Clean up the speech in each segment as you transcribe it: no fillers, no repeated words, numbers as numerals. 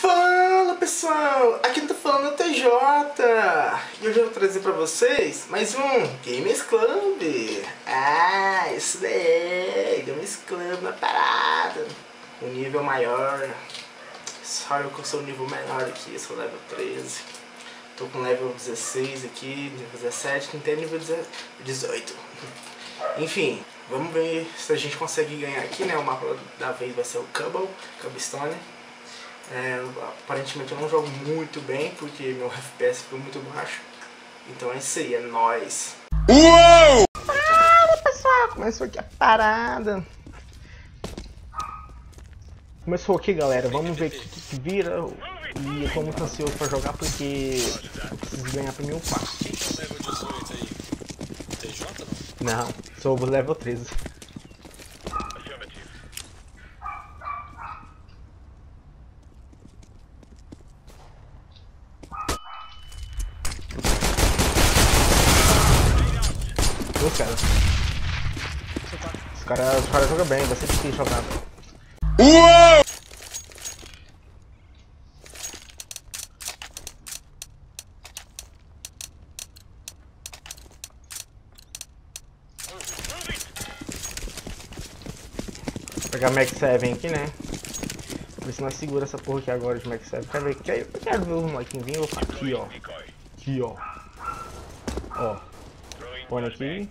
Fala pessoal, aqui tá falando o TJ e hoje eu vou trazer pra vocês mais um Gamers Club. Isso daí, Gamers Club na parada, um nível maior. Só eu que sou um nível menor aqui, eu sou level 13. Tô com level 16 aqui, nível 17, não tem nível 18. Enfim, vamos ver se a gente consegue ganhar aqui, né? O mapa da vez vai ser o Cobblestone. Aparentemente eu não jogo muito bem porque meu FPS ficou muito baixo. Então é isso aí, é nóis. Uou! Fala pessoal, começou aqui a parada. Começou aqui galera, vamos ver o que vira. E eu tô muito ansioso pra jogar porque eu preciso ganhar pra mim um passo. Quem que é o level 18 aí? TJ não? Não, sou o level 13. Os caras jogam bem, vai ser difícil jogar. Uou! Vou pegar Max 7 aqui, né? Ver se nós segura essa porra aqui agora de Max 7. Eu quero ver os molequinhos vindo. Aqui, ó. Aqui, ó. Ó. Põe aqui.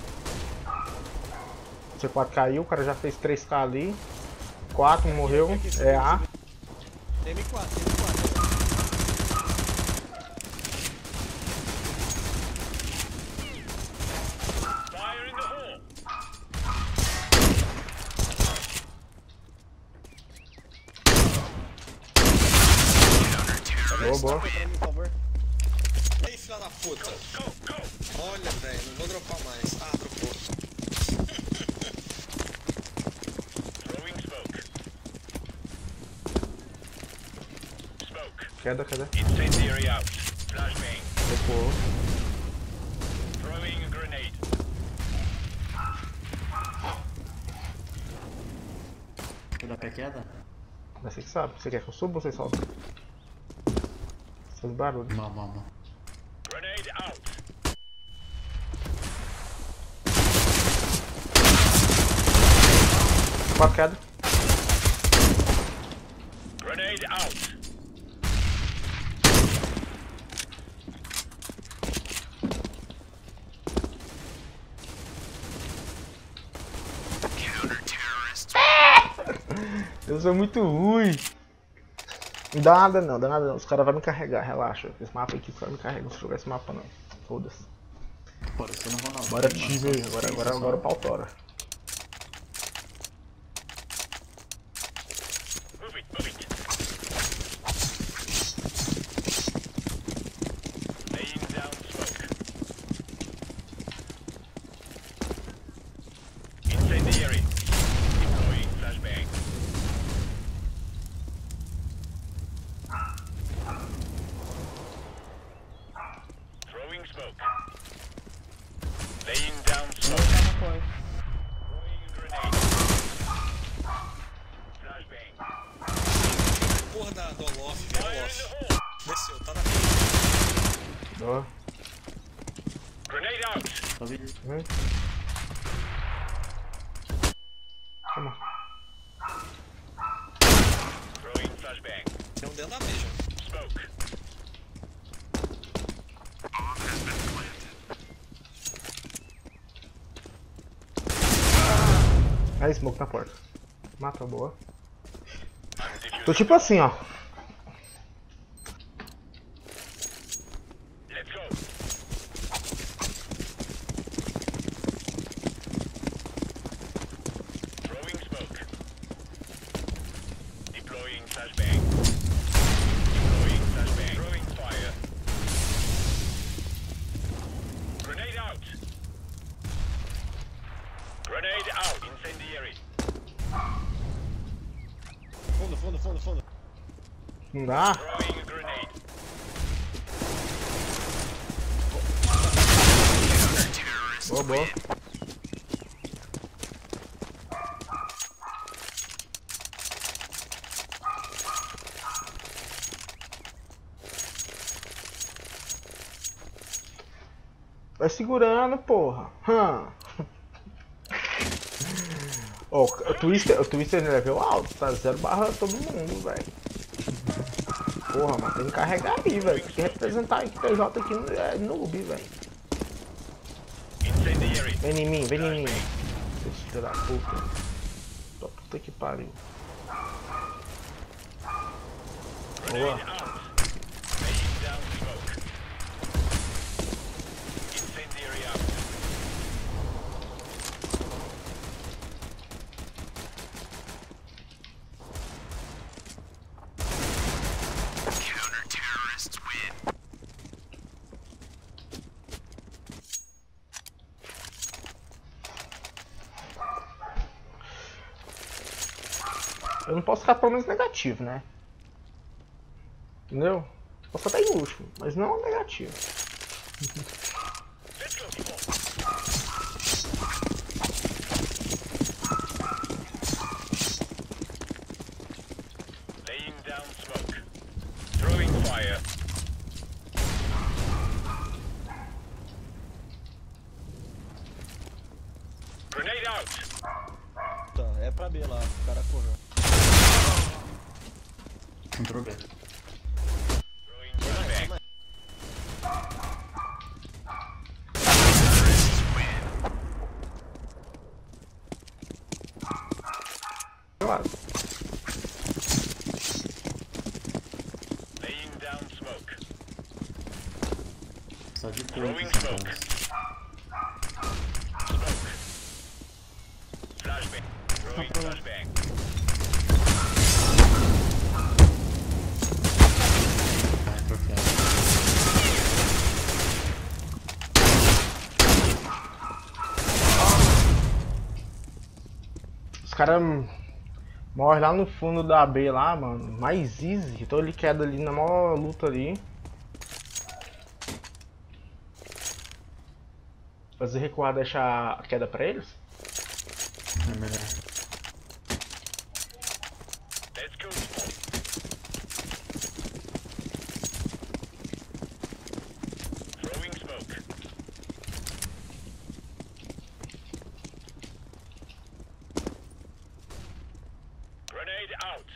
C4 caiu, o cara já fez 3k ali. 4 morreu. É A. M4. Boa, boa. Por favor. E aí, filha da puta? Olha, velho, não vou dropar mais. Ah, dropou. Queda. Recuou. Quer dar pé queda? Você que sabe. Você quer que eu suba ou você sobe? Seus barulhos. Não. 4 queda. Eu sou muito ruim. Não dá nada não. Os caras vão me carregar, relaxa. Esse mapa aqui os caras me carregam se jogar esse mapa não. Foda-se. Parecendo Ronaldo. Bora time aí, agora o pau tora. Porra do Olof, velho. Olof. Desceu, tá na Boa. Tá vendo? Toma. Tem um dentro da meja. Aí, smoke na porta. Mata, boa. Tô tipo assim, ó. Fundo. Não dá? Boa. Vai segurando, porra. Ó, o Twister é level alto, tá 0/, todo mundo, velho. Porra, mano, tem que carregar aí, velho. Tem que representar aí que TJ aqui é noob, velho. Vem em mim, vem em mim. Seus filhos da puta. Tua puta que pariu. Boa. Eu não posso ficar pelo menos negativo, né? Entendeu? Posso até em último, mas não negativo. Laying down smoke. Throwing fire. Grenade out. Tá, é pra B lá, o cara correu. Entrou B. Throwing flashbang. Claro. Laying down smoke. Só de Throwing coisa, smoke. Smoke. Flashbang. Throwing flashbang. Vai pro queda. Os caras morrem lá no fundo da B lá, mano. Mais easy. Então ele queda ali na maior luta ali. Fazer recuar, deixar a queda pra eles? É melhor. Let's go smoke. Throwing smoke. Grenade out.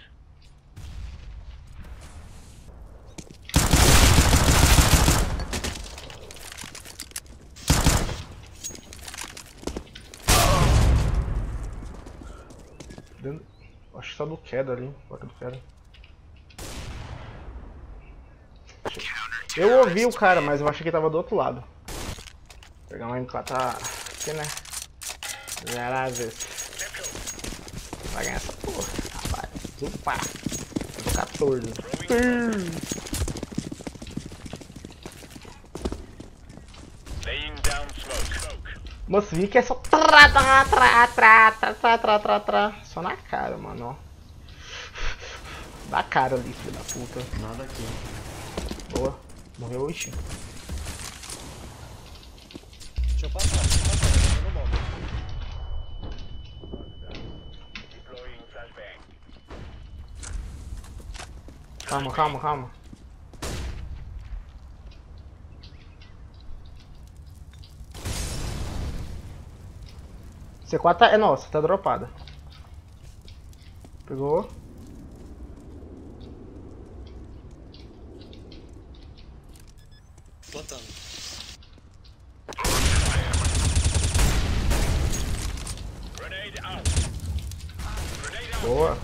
Acho que tá do queda ali. Bota do queda. Eu ouvi o cara, mas eu achei que tava do outro lado. Vou pegar uma M4 aqui, né? Zeráveis. Vai ganhar essa porra, rapaz. Opa! Eu tô 14. Laying down smoke. Moço, vi que é só só na cara, mano, ó. Da cara ali, filho da puta. Nada aqui. Boa. Morreu hoje. Deixa eu passar, eu não bomba. Deploying flashbang. Calma, calma, calma. C4 é nossa, tá dropada. Pegou. Plantando. Grenade out. Grenade out. Boa.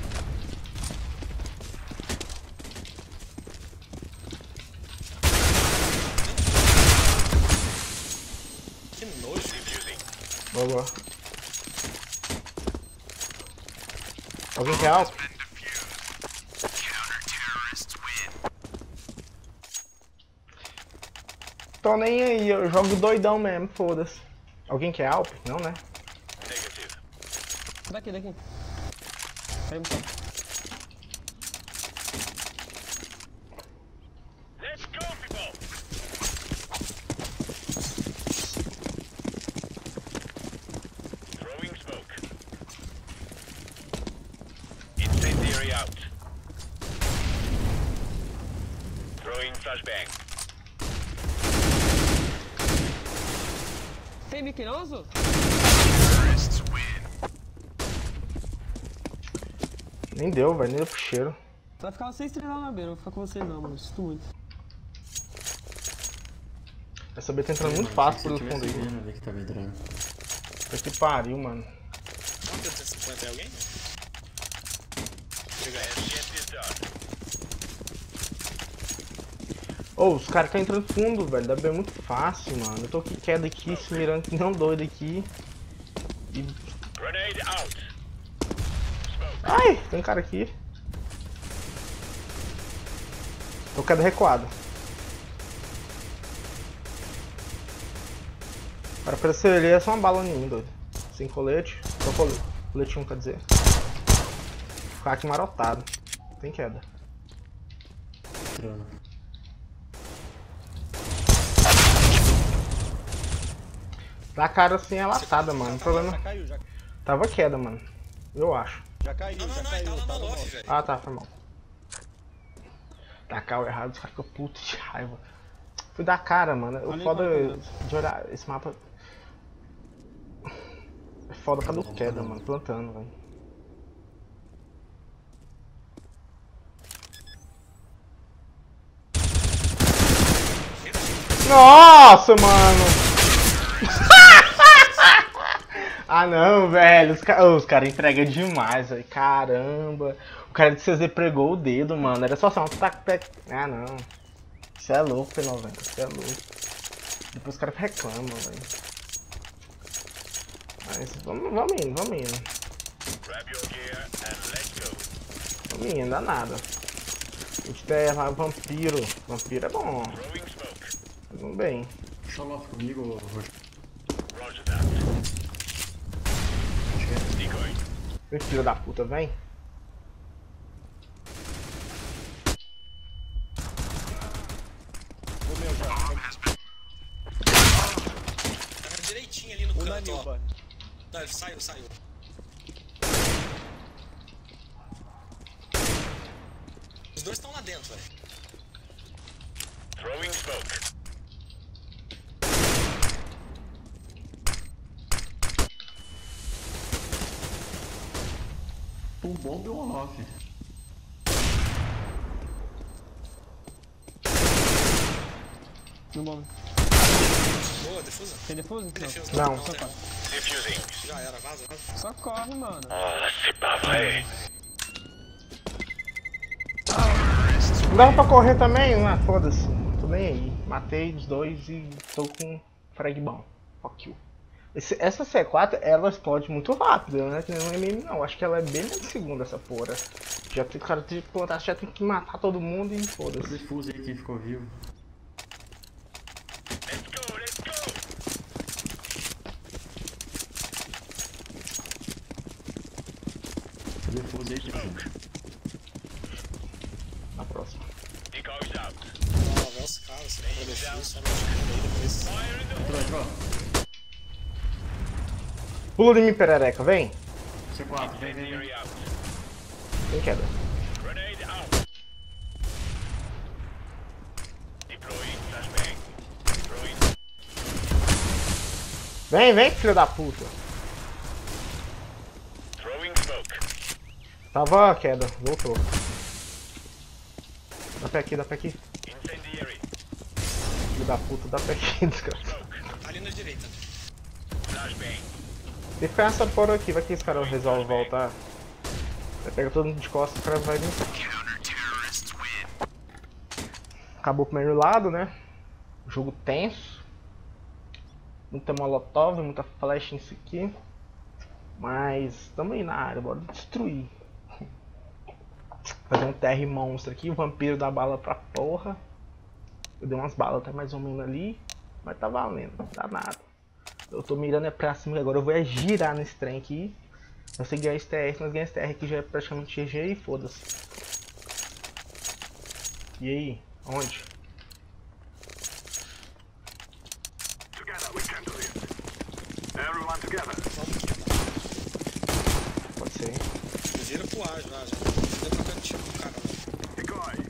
Que nojo. Defusing. Boa, boa. Alguém quer alto? Tô nem aí, eu jogo doidão mesmo, foda-se. Alguém quer Alp? Não, né? Negative. Daqui. Caiu no chão. Let's go, people. Throwing smoke. Incendiary out. Throwing flashbang. Tem Miquinoso? Nem deu, velho. Nem deu pro cheiro. Vai ficar vocês treinando na beira, não vou ficar com vocês não, mano. Sinto muito. Essa B tá entrando muito fácil pelo Se fundo tivesse aí. vendo ali que tá entrando. Puta que pariu, mano. Quanto 150 é alguém? Get this done. Ô, os caras tá entrando fundo, velho. Da B é muito fácil, mano. Eu tô aqui queda aqui, se mirando que não doido aqui. E... Grenade out. Ai, tem um cara aqui. Tô queda recuada. Para aparecer ali é só uma bala em mim, doido. Sem colete. Só colete. Colete 1, quer dizer. Ficar aqui marotado. Tem queda. Entrando. Da cara assim é latada, mano. O problema Já caiu, já. tava queda, mano. Eu acho. Já caiu, Não, já ele caiu. tá lá Tá na no loft, off, velho. Ah, tá, foi mal. Tacar o errado, os caras ficam putos de raiva. Fui da cara, mano. O Ali, foda mano. de olhar esse mapa. É foda por causa do queda, mano. Plantando, velho. Nossa, mano! Ah não, velho, os caras entregam demais, velho. Caramba. O cara de CZ pregou o dedo, mano. Era só um tac. Ah não. Isso é louco, P90. Isso é louco. Depois os caras reclamam, velho. Mas vamos indo. Grab your gear and let's go. Vamos indo, dá nada. A gente tem vampiro. Vampiro é bom. Throwing smoke. Vamos bem. Xolof comigo, Roger. Roger that. Decoy. Vem, filho da puta, vem. O meu já. Tava direitinho ali no O canto, Danil, ó. mano. Não, ele saiu. Os dois estão lá dentro, velho. Throwing smoke. Um bomb e um off. No bomb. Boa, defusa. Tem defuso? Defusa. Não. Tem não. Defusing. Já era, vaza. Só corre, mano. Ah, c'est pas vrai. Não dava pra correr também? Ah, foda-se. Tô nem aí. Matei os dois e tô com frag bom. Fuck you. Essa C4, ela explode muito rápido, né? Que não é MM não. Acho que ela é bem na segunda, essa porra. Já tem, o cara tem que plantar, já tem que matar todo mundo e O foda-se. defuso aí quem ficou vivo. Let's go, let's go. O defuso aí quem ficou. Na próxima. Decoys out. Não, vê os caras, você compra defusa, só no aí depois. Fire in the Entrou. Pula de mim, perereca, vem. C4, vem. incendiary out. Tem queda. Grenade out. Deploying flashbang. Throwing. Vem, filho da puta. Throwing smoke. Tava queda, voltou. Dá pé aqui. Incendiary. Filho da puta, dá pé aqui, desgraçado. Smoke. Tá ali na direita. Flashbang. Tem que ficar essa porra aqui, vai que esse cara resolve voltar. Vai pegar todo mundo de costas, o cara vai vir. Acabou o primeiro lado, né? Jogo tenso. Muita molotov, muita flash nisso aqui. Mas tamo aí na área, bora destruir. Fazer um TR monstro aqui, o vampiro dá bala pra porra. Eu dei umas balas até mais ou menos ali. Mas tá valendo, não dá nada. Eu tô mirando é pra cima, agora eu vou girar nesse trem aqui. Eu sei ganhar esse TR, mas ganhar esse TR aqui já é praticamente GG e foda-se. E aí? Onde? Together we can do it. Everyone together. Pode ser. Vira pro ar já. Deu pra cá tiro pro cara. Decoy.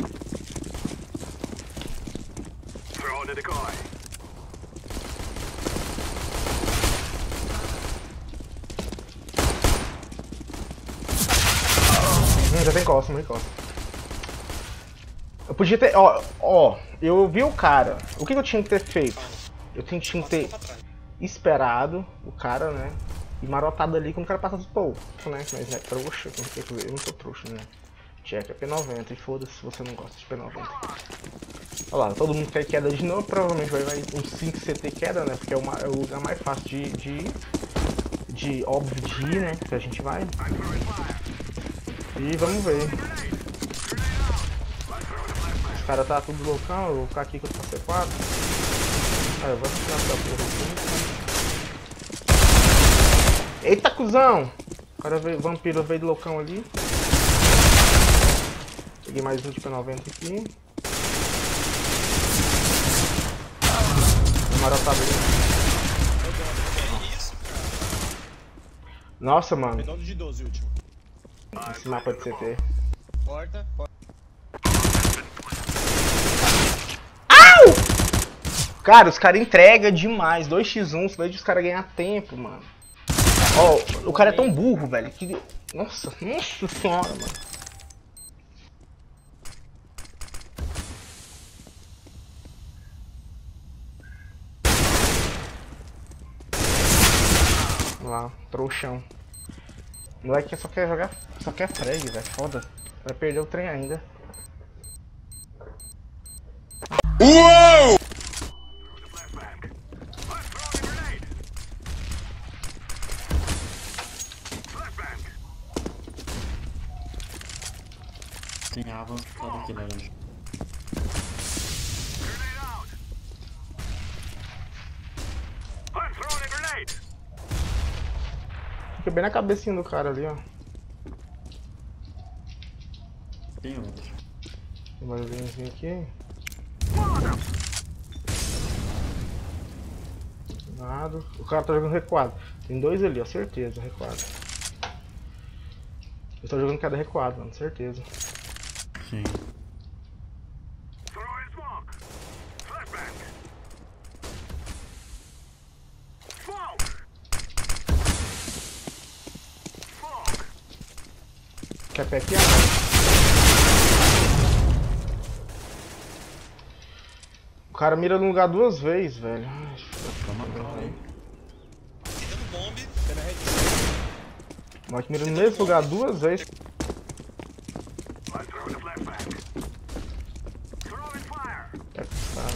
Throw the decoy. já tem costa, não tem costa. Eu podia ter... Ó, eu vi o cara. O que eu tinha que ter feito? Eu tinha que ter esperado o cara, né? E marotado ali quando o cara passa do topo, né? Mas é trouxa, eu não sou trouxa, né? Check é P90 e foda-se se você não gosta de P90. Olha lá, todo mundo quer queda de novo, provavelmente vai um 5 CT queda, né? Porque é o lugar mais fácil óbvio de ir, né? Que a gente vai. E vamos ver. Os caras tá tudo loucão, eu vou ficar aqui com o C4. Ah, eu vou tirar essa porra aqui. Eita, cuzão! O cara veio, vampiro veio do loucão ali. Peguei mais um de P90 aqui. Marotado ali. Nossa, mano. Redondo de 12 último. Esse mapa de CT. Porta. Au! Cara, os caras entregam demais. 2x1, vejo os caras ganhar tempo, mano. Ó, o cara é tão burro, velho. Que... Nossa senhora, mano. Lá, trouxão. O moleque só quer jogar, só quer frag, velho. Foda. Vai perder o trem ainda. Uou! Tem a avançada aqui, laranja. Fica bem na cabecinha do cara ali, ó. Tem outro. Tem mais um aqui. Nada. O cara tá jogando recuado. Tem dois ali, ó, certeza, recuado. Eu tô jogando cada recuado, mano, certeza. Sim. Quer pé aqui? O cara mira no lugar duas vezes, velho. Toma calma aí. Dando bombe. O moleque mira no mesmo lugar duas vezes. É puxado.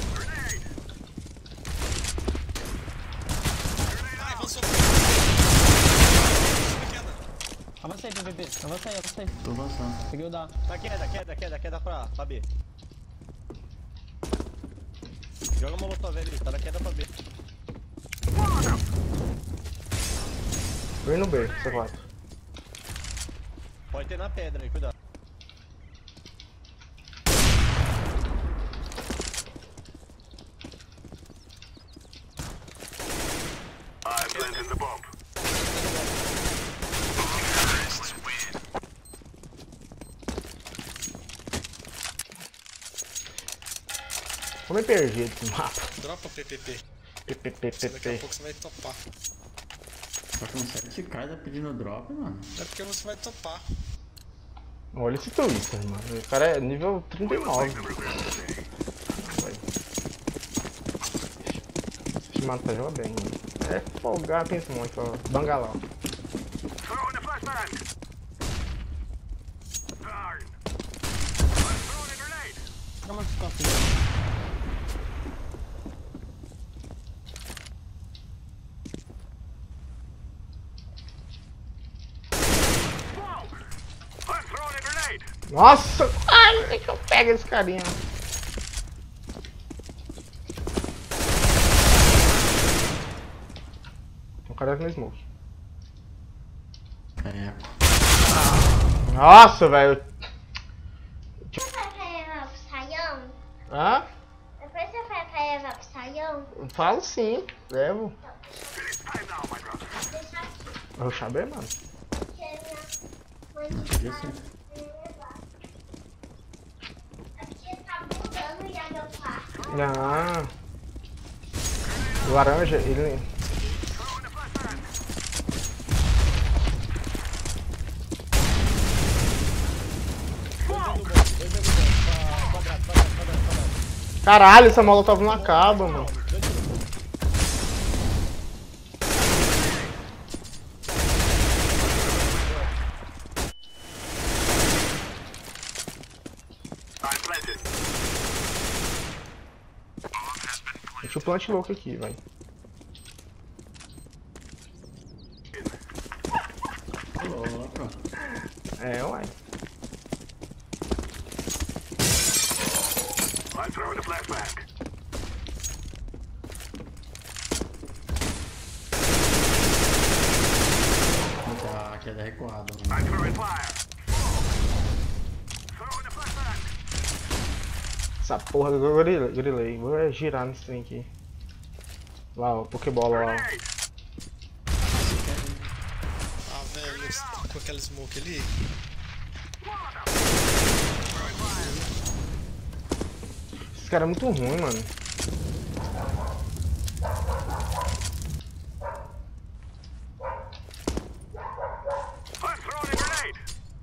Ai, avançou. Avança aí, PVP. Avança aí. Tô avançando. Peguei o da. Tá queda pra B. Joga uma molotov ali, tá da queda pra B. Vem no B, C4. Pode ter na pedra aí, cuidado. I've planted the bomb. Tô meio perdido esse mapa. Dropa PPP. Daqui a PPPP. pouco você vai topar. Só que um 7k tá pedindo drop, mano. É porque você vai topar. Olha esse Twister, mano. O cara é nível 39. Esse mano tá jogando bem, mano. É folgar, pensa muito, ó. Bangalão. Throw in the flashbang. Darn. I'm throwing a grenade. Fica mais fácil. I'm throwing a grenade. Nossa! Ai, deixa eu pegar esse carinha. O cara no smoke. É. Nossa, velho. Você vai levar pro saião? Hã? Depois você vai levar pro saião? Falo sim, levo. It is time now, my brother. Deixa aqui, Eu chamei, mano. porque minha mãe de Isso. casa vai levar. Aqui tá mudando já meu quarto. Não. O laranja, ele. Caralho, essa molotov não acaba, mano. Deixa o plant louco aqui, vai. Louco. É, uai. I'm throwing a flashback. Tá, aqui é da recuada. I'm throwing fire. Throwing a flashback. Essa porra do grilei. Vou girar nesse trem aqui. Lá, ó, Pokébola lá, ó. Grenade. Ah, velho, você tá com aquela smoke ali? Esse cara é muito ruim, mano. I'm throwing a grenade.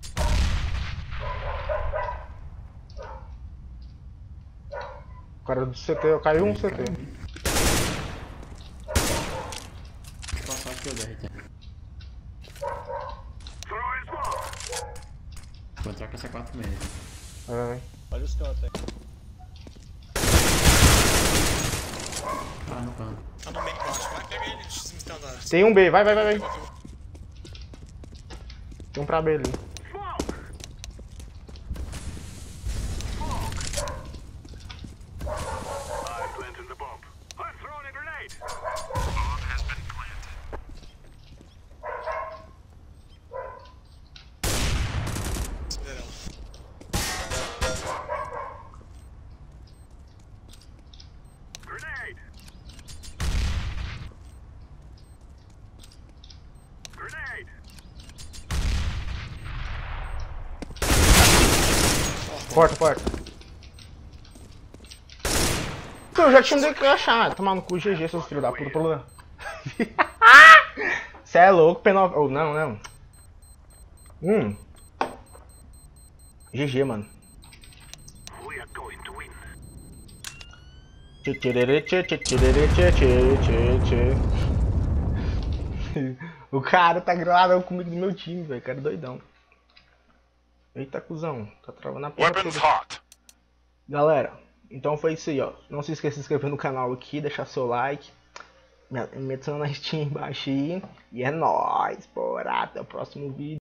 O cara do CT, caiu um CT. Passar aqui o DRT. Throwing smoke. Vou entrar com essa 4 meia. Vai. Olha os cantos aí. Ah, no canto. Tá no meio baixo, vai, pega ele, X me tá dando. Tem um B, vai. Tem um pra B ali. Smoke. I'm planting the bomb. I'm throwing a grenade. Bomb has been planted. Espera ela. Grenade. Grenade. Porta. Então, eu já tinha que achar. Tomar no cu, GG, seus filhos da puta. Problema. Cê é louco, P9. Oh, não. GG, mano. We are going to win. O cara tá gravando comigo do meu time, velho. Cara doidão. Eita, cuzão. Tá travando a porra toda. hot. Galera, então foi isso aí, ó. Não se esqueça de se inscrever no canal aqui, deixar seu like. Me adiciona na Steam embaixo aí. E é nóis, porra. Até o próximo vídeo.